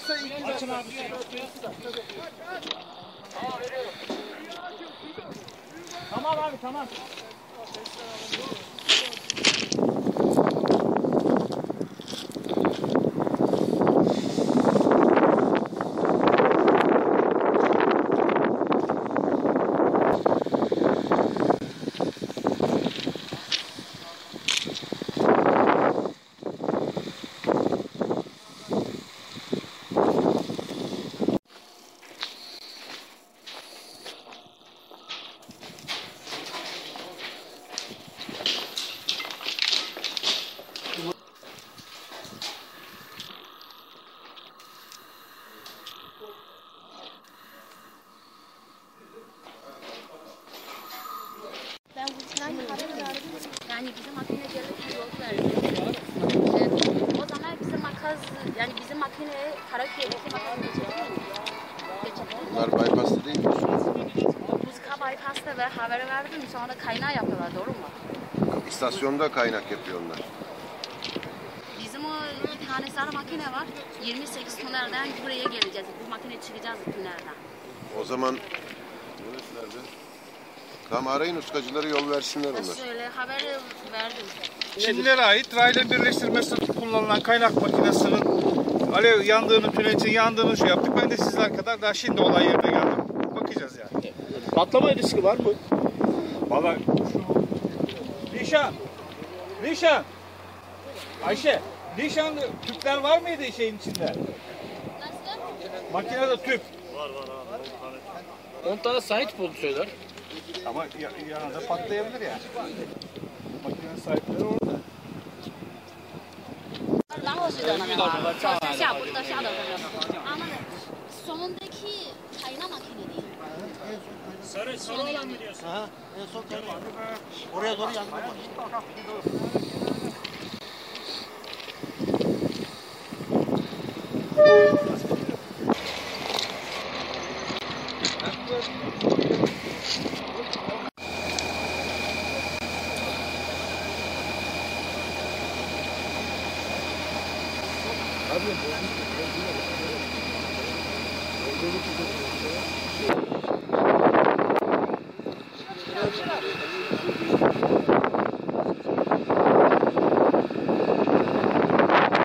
varsa ilgili açın abi. Tamam abi tamam. Yani bizim makine gelirken yol verdi. O zaman bizim makas, yani bizim makineye Karaköy'deki makas geçebilir. Bunlar bypass'ta değil mi? Buzka bypass'ta ve haber verdim, sonra kaynağı yapıyorlar, doğru mu? İstasyonda kaynak yapıyor onlar. Bizim o bir tane sarı makine var, 28 tünelden buraya geleceğiz. Bu makine çıkacağız tünelden. O zaman nerede? Tamam, arayın uskacıları, yol versinler onlar. Şöyle haber verdim. Çinlilere ait rayla birleştirmesi kullanılan kaynak makinesinin alev yandığını, tünelin yandığını şey yaptık. Ben de sizler kadar daha şimdi olay yerine geldim. Bakacağız yani. Patlama riski var mı? Vallahi Rişan. Ayşe, Rişan tüpler var mıydı şeyin içinde? Nasıl? Makinede tüp. Var. 10 tane sahip oldu söyler. Ama yanında patlayabilir yani. Makinenin sahipleri orada. 然后是的那个下不知道下的那个啊那个 sonundaki kayna makine değil. Sarı olan mı diyorsun? Ha, en son tane oraya doğru yandı. Hadi.